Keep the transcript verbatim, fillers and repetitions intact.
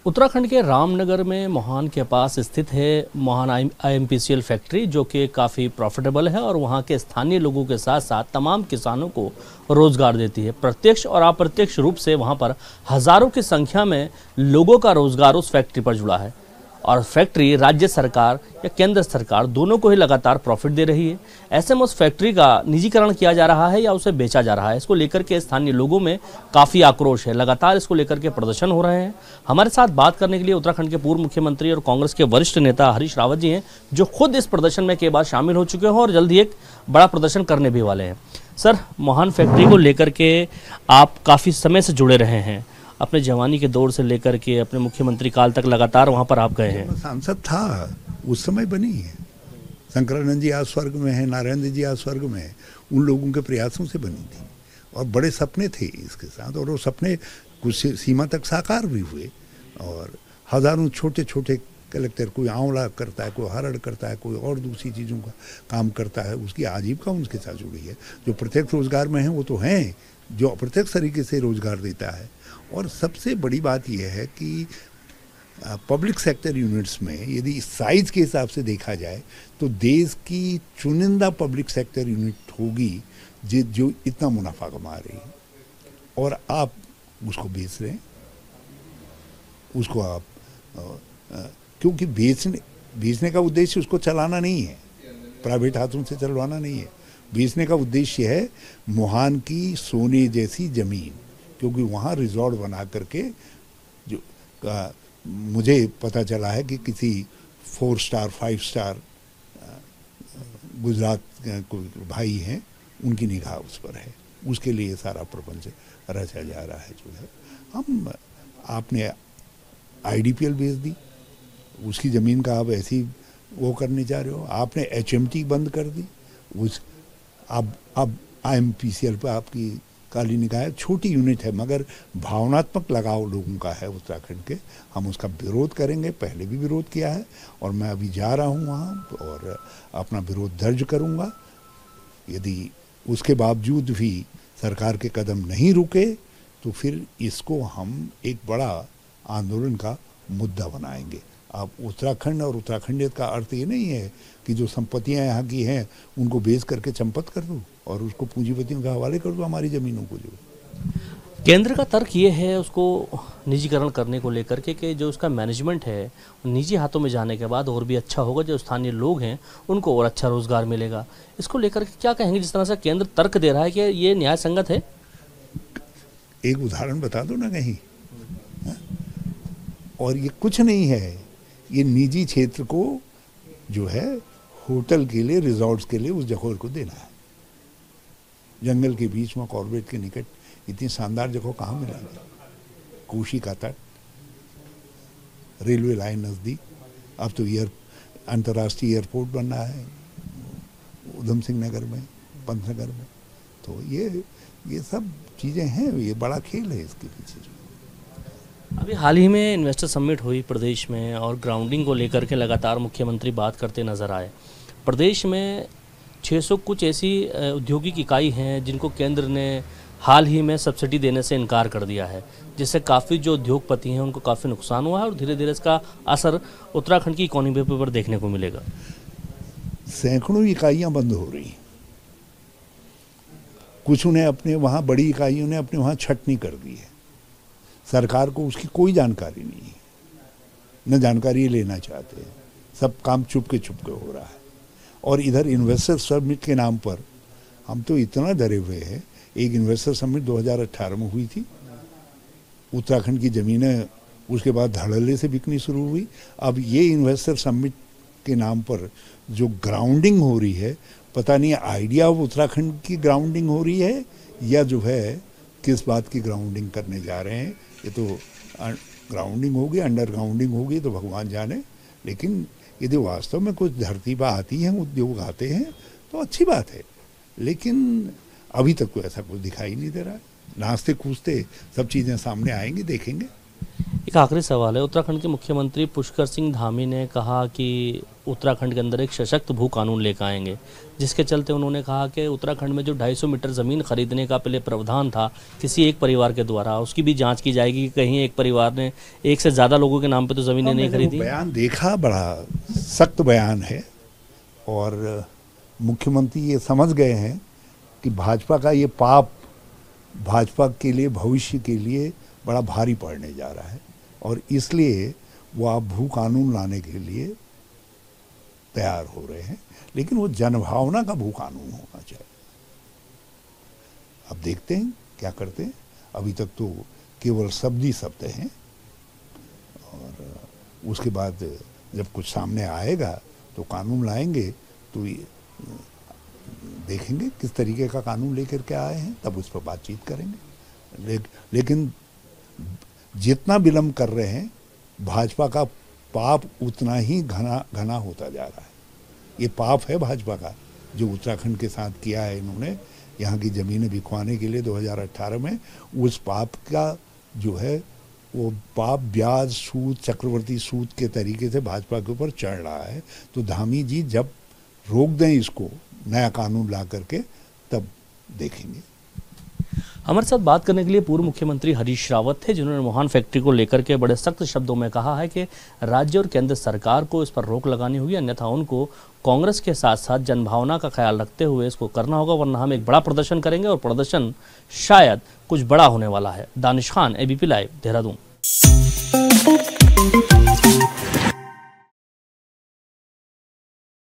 उत्तराखंड के रामनगर में मोहान के पास स्थित है Mohan I M P C L factory, जो कि काफ़ी प्रॉफिटेबल है और वहां के स्थानीय लोगों के साथ साथ तमाम किसानों को रोजगार देती है। प्रत्यक्ष और अप्रत्यक्ष रूप से वहां पर हजारों की संख्या में लोगों का रोजगार उस फैक्ट्री पर जुड़ा है और फैक्ट्री राज्य सरकार या केंद्र सरकार दोनों को ही लगातार प्रॉफिट दे रही है। ऐसे में उस फैक्ट्री का निजीकरण किया जा रहा है या उसे बेचा जा रहा है, इसको लेकर के स्थानीय लोगों में काफ़ी आक्रोश है। लगातार इसको लेकर के प्रदर्शन हो रहे हैं। हमारे साथ बात करने के लिए उत्तराखंड के पूर्व मुख्यमंत्री और कांग्रेस के वरिष्ठ नेता हरीश रावत जी हैं, जो खुद इस प्रदर्शन में कई बार शामिल हो चुके हैं और जल्द ही एक बड़ा प्रदर्शन करने भी वाले हैं। सर, मोहान फैक्ट्री को लेकर के आप काफ़ी समय से जुड़े रहे हैं, अपने जवानी के दौर से लेकर के अपने मुख्यमंत्री काल तक लगातार वहां पर आप गए हैं। सांसद था उस समय बनी है। शंकरानंद जी आज स्वर्ग में है, नारायण जी आज स्वर्ग में है, उन लोगों के प्रयासों से बनी थी और बड़े सपने थे इसके साथ और वो सपने कुछ सीमा तक साकार भी हुए और हजारों छोटे छोटे कलेक्टर, कोई आंवला करता है, कोई हरड़ करता है, कोई और दूसरी चीज़ों का काम करता है, उसकी आजीविका उनके साथ जुड़ी है। जो प्रत्यक्ष रोजगार में हैं वो तो हैं, जो अप्रत्यक्ष तरीके से रोजगार देता है। और सबसे बड़ी बात यह है कि पब्लिक सेक्टर यूनिट्स में यदि साइज के हिसाब से देखा जाए तो देश की चुनिंदा पब्लिक सेक्टर यूनिट होगी जो जो इतना मुनाफा कमा रही है और आप उसको बेच रहे हैं, उसको आप आ, आ, क्योंकि बेचने बेचने का उद्देश्य उसको चलाना नहीं है, प्राइवेट हाथों से चलवाना नहीं है। बेचने का उद्देश्य है मोहान की सोने जैसी ज़मीन, क्योंकि वहाँ रिजॉर्ट बना करके जो आ, मुझे पता चला है कि किसी four star five star Gujarat कोई भाई हैं, उनकी निगाह उस पर है, उसके लिए सारा प्रपंच रचा जा रहा है। जो है हम आपने आई डी पी एल बेच दी, उसकी ज़मीन का आप ऐसी वो करने जा रहे हो। आपने एच एम टी बंद कर दी, उस अब अब I M P C L पर आपकी काली निगाह। छोटी यूनिट है मगर भावनात्मक लगाव लोगों का है उत्तराखंड के। हम उसका विरोध करेंगे, पहले भी विरोध किया है और मैं अभी जा रहा हूँ वहाँ और अपना विरोध दर्ज करूँगा। यदि उसके बावजूद भी सरकार के कदम नहीं रुके तो फिर इसको हम एक बड़ा आंदोलन का मुद्दा बनाएंगे। अब उत्तराखंड और उत्तराखंडियत का अर्थ ये नहीं है कि जो संपत्तियां यहाँ की हैं उनको बेच करके चंपत कर दो और उसको पूंजीपतियों के हवाले कर दो हमारी ज़मीनों को। जो केंद्र का तर्क ये है उसको निजीकरण करने को लेकर के कि जो उसका मैनेजमेंट है निजी हाथों में जाने के बाद और भी अच्छा होगा, जो स्थानीय लोग हैं उनको और अच्छा रोजगार मिलेगा। इसको लेकर के क्या कहेंगे, जिस तरह से केंद्र तर्क दे रहा है कि ये न्याय संगत है? एक उदाहरण बता दो ना कहीं। और ये कुछ नहीं है, ये निजी क्षेत्र को जो है होटल के लिए, रिजॉर्ट्स के लिए उस जगह को देना है। जंगल के बीच में कॉर्बेट के निकट इतनी शानदार जगह कहाँ मिलेगी? कोशी का तट, रेलवे लाइन नज़दीक, अब तो एयर अंतर्राष्ट्रीय एयरपोर्ट बन रहा है उधम सिंह नगर में, पंतनगर में। तो ये ये सब चीज़ें हैं, ये बड़ा खेल है इसके पीछे। जो अभी हाल ही में इन्वेस्टर समिट हुई प्रदेश में और ग्राउंडिंग को लेकर के लगातार मुख्यमंत्री बात करते नजर आए। प्रदेश में छह सौ कुछ ऐसी औद्योगिक इकाई हैं जिनको केंद्र ने हाल ही में सब्सिडी देने से इनकार कर दिया है, जिससे काफ़ी जो उद्योगपति हैं उनको काफ़ी नुकसान हुआ है और धीरे धीरे इसका असर उत्तराखंड की इकोनॉमी पर देखने को मिलेगा। सैकड़ों इकाइयाँ बंद हो रही, कुछ उन्हें अपने वहाँ बड़ी इकाइयों ने अपने वहाँ छटनी कर दी है। सरकार को उसकी कोई जानकारी नहीं है, न जानकारी लेना चाहते हैं, सब काम चुपके चुपके हो रहा है। और इधर इन्वेस्टर समिट के नाम पर हम तो इतना डरे हुए हैं। एक इन्वेस्टर समिट दो हज़ार अठारह में हुई थी, उत्तराखंड की ज़मीनें उसके बाद धड़ल्ले से बिकनी शुरू हुई। अब ये इन्वेस्टर समिट के नाम पर जो ग्राउंडिंग हो रही है, पता नहीं आइडिया ऑफ उत्तराखंड की ग्राउंडिंग हो रही है या जो है किस बात की ग्राउंडिंग करने जा रहे हैं। ये तो ग्राउंडिंग होगी, अंडर ग्राउंडिंग होगी तो भगवान जाने। लेकिन यदि वास्तव में कुछ धरती पर आती हैं, उद्योग आते हैं तो अच्छी बात है, लेकिन अभी तक तो ऐसा कुछ दिखाई नहीं दे रहा है। नाचते कूदते सब चीज़ें सामने आएंगी, देखेंगे। एक आखिरी सवाल है। उत्तराखंड के मुख्यमंत्री पुष्कर सिंह धामी ने कहा कि उत्तराखंड के अंदर एक सशक्त भू कानून लेकर आएंगे, जिसके चलते उन्होंने कहा कि उत्तराखंड में जो दो सौ पचास मीटर ज़मीन खरीदने का पहले प्रावधान था किसी एक परिवार के द्वारा, उसकी भी जांच की जाएगी कि कहीं एक परिवार ने एक से ज़्यादा लोगों के नाम पे तो ज़मीनें नहीं खरीदी। बयान देखा, बड़ा सख्त बयान है और मुख्यमंत्री ये समझ गए हैं कि भाजपा का ये पाप भाजपा के लिए, भविष्य के लिए बड़ा भारी पड़ने जा रहा है और इसलिए वो आप भू कानून लाने के लिए तैयार हो रहे हैं, लेकिन वो जनभावना का भू कानून होना चाहिए। अब देखते हैं क्या करते हैं। अभी तक तो केवल शब्द ही शब्द हैं और उसके बाद जब कुछ सामने आएगा तो कानून लाएंगे, तो देखेंगे किस तरीके का कानून लेकर के आए हैं, तब उस पर बातचीत करेंगे। ले, लेकिन जितना विलंब कर रहे हैं, भाजपा का पाप उतना ही घना घना होता जा रहा है। ये पाप है भाजपा का जो उत्तराखंड के साथ किया है इन्होंने, यहाँ की ज़मीनें बिकवाने के लिए दो हज़ार अठारह में। उस पाप का जो है वो पाप ब्याज, सूद, चक्रवर्ती सूद के तरीके से भाजपा के ऊपर चढ़ रहा है। तो धामी जी जब रोक दें इसको नया कानून ला करके, तब देखेंगे। हमारे साथ बात करने के लिए पूर्व मुख्यमंत्री हरीश रावत थे, जिन्होंने मोहान फैक्ट्री को लेकर के बड़े सख्त शब्दों में कहा है कि राज्य और केंद्र सरकार को इस पर रोक लगानी होगी, अन्यथा उनको कांग्रेस के साथ साथ जनभावना का ख्याल रखते हुए इसको करना होगा, वरना हम एक बड़ा प्रदर्शन करेंगे और प्रदर्शन शायद कुछ बड़ा होने वाला है। Danish Khan, ABP live, Dehradun.